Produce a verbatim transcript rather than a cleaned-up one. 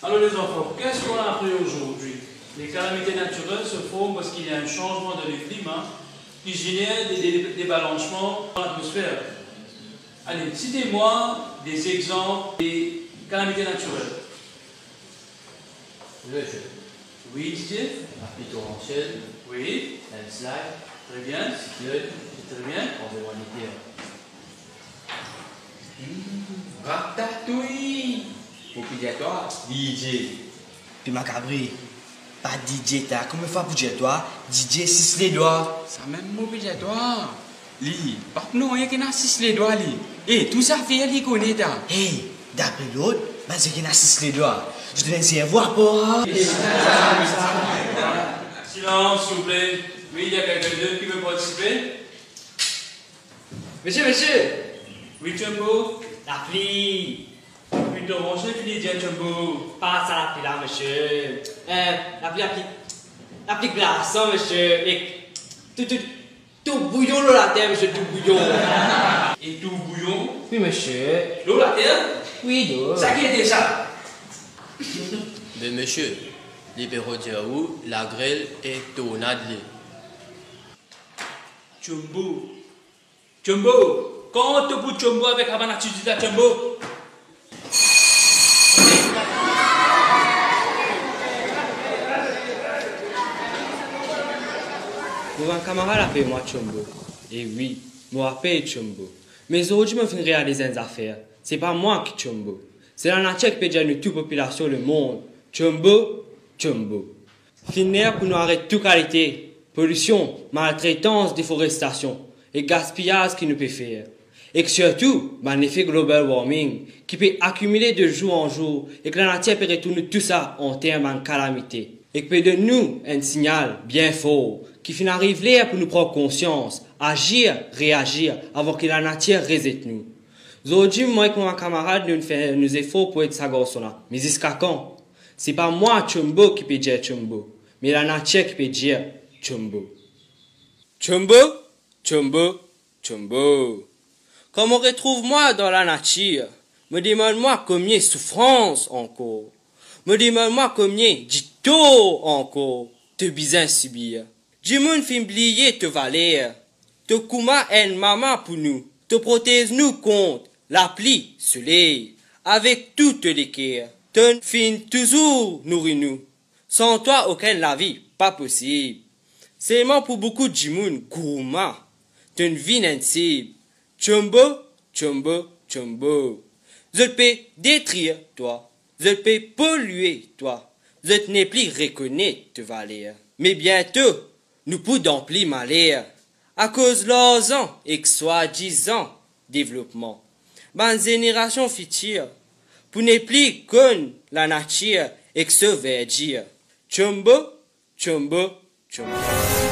Alors les enfants, qu'est-ce qu'on a appris aujourd'hui? Les calamités naturelles se font parce qu'il y a un changement de climat qui génère des, des, des balancements dans l'atmosphère. Allez, citez-moi des exemples des calamités naturelles. Le jeu. Oui, Didier. La pluie torrentielle. Oui. Landslide. Très bien. Cyclone. Très bien. Tremblement de terre. Mmh. Ratatouille. Obligatoire. D J. Puis Macabri, pas D J ta, comment faire pour dire toi? D J six les doigts. Ça même obligatoire. Li, pas non, il y a qui a six les doigts li. Eh, tout ça fait li connaît ta. Hey, d'après l'autre, bah c'est qu'il a six les doigts. Je devais essayer de voir pas. Silence, s'il vous plaît. Oui, il y a quelqu'un d'autre qui veut participer. Monsieur, monsieur. Oui, Jumbo. La pluie. Oui, torrentielle, tu dis bien, Jumbo. Pas ça la pluie là, monsieur. Euh, la pluie, la pluie. La pluie glaçante, monsieur. Et tout, tout, tout bouillon l'eau la terre, monsieur, tout bouillon. Et tout bouillon. Oui, monsieur. L'eau, la terre. Oui, l'eau. Ça qui était ça? Mais monsieur, libéraux dire où la grêle est tornade. Jumbo. Jumbo. Quand on te bout Jumbo avec Havana, tu dis à Jumbo. Pour un camarade appelle moi Chumbo. Et oui, moi appelle Chumbo. Mais aujourd'hui, je me fais réaliser des affaires. C'est pas moi qui Chumbo. C'est la nature qui peut dire à toute population le monde. Chumbo, Chumbo. Finir pour nous arrêter toute qualité. Pollution, maltraitance, déforestation et gaspillage qui nous peut faire. Et que surtout, ben, l'effet global warming qui peut accumuler de jour en jour et que la nature peut retourner tout ça en termes de calamité. Et que peut de nous un signal bien fort qui finit arrive là pour nous prendre conscience, agir, réagir avant que la nature résette nous. Aujourd'hui, moi et mon camarade, nous faisons nos efforts pour être ça garçon-là. Mais jusqu'à quand? C'est pas moi, Chumbo, qui peut dire Chumbo, mais la nature qui peut dire Chumbo. Chumbo, Chumbo, Chumbo. Comme on retrouve moi dans la nature, me demande-moi combien de souffrance encore. Me demande-moi combien de tôt encore te besoin subir. Du monde fait oublier te valeur. Te kouma en maman pour nous. Te protège nous contre la pluie, soleil. Avec toutes les cœurs. Te fin toujours nourrir nous. Sans toi, aucun la vie, pas possible. Seulement pour beaucoup de monde, gourmand. Te vie insensible. Chumbo, chumbo, chumbo. Je peux détruire toi. Je peux polluer toi. Je n'ai plus reconnaître te valeur. Mais bientôt, nous pouvons plus malheur. À cause de l'argent et que soi-disant développement. Ma génération future, pour ne plus connaître la nature et que se verdure. Chumbo, chumbo, chumbo.